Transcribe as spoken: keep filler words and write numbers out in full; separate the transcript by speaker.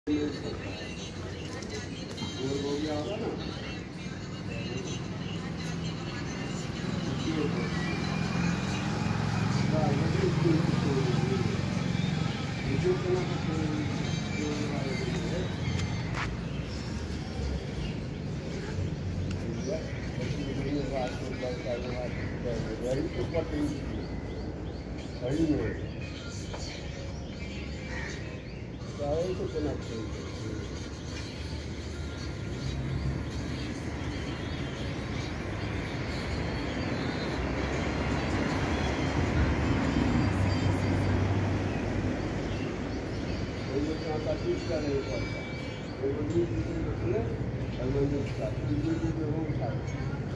Speaker 1: Ready to what is anyway. So I also cannot change it. नहीं पड़ता वो भी और मंदिर का